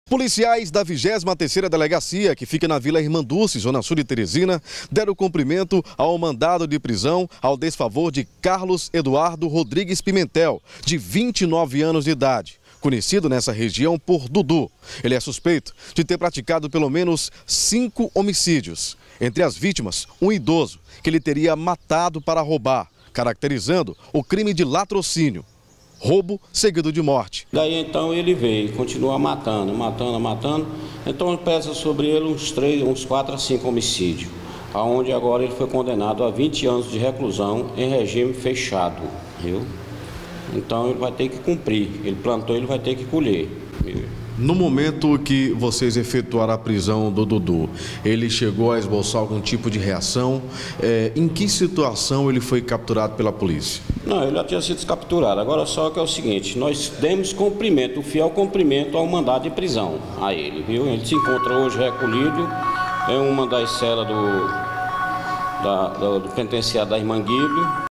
Policiais da 23ª Delegacia, que fica na Vila Irmanduce, zona sul de Teresina, deram cumprimento ao mandado de prisão ao desfavor de Carlos Eduardo Rodrigues Pimentel, de 29 anos de idade, conhecido nessa região por Dudu. Ele é suspeito de ter praticado pelo menos 5 homicídios. Entre as vítimas, um idoso que ele teria matado para roubar, caracterizando o crime de latrocínio. Roubo seguido de morte. Daí então ele veio, continua matando. Então pesa sobre ele uns 4 a 5 homicídios, aonde agora ele foi condenado a 20 anos de reclusão em regime fechado, viu? Então ele vai ter que cumprir, ele plantou, ele vai ter que colher. No momento que vocês efetuaram a prisão do Dudu, ele chegou a esboçar algum tipo de reação? Em que situação ele foi capturado pela polícia? Não, ele já tinha sido capturado. Agora só que é o seguinte, nós demos cumprimento, o fiel cumprimento ao mandado de prisão a ele, viu? Ele se encontra hoje recolhido em uma das celas do penitenciário da Irmanguilho.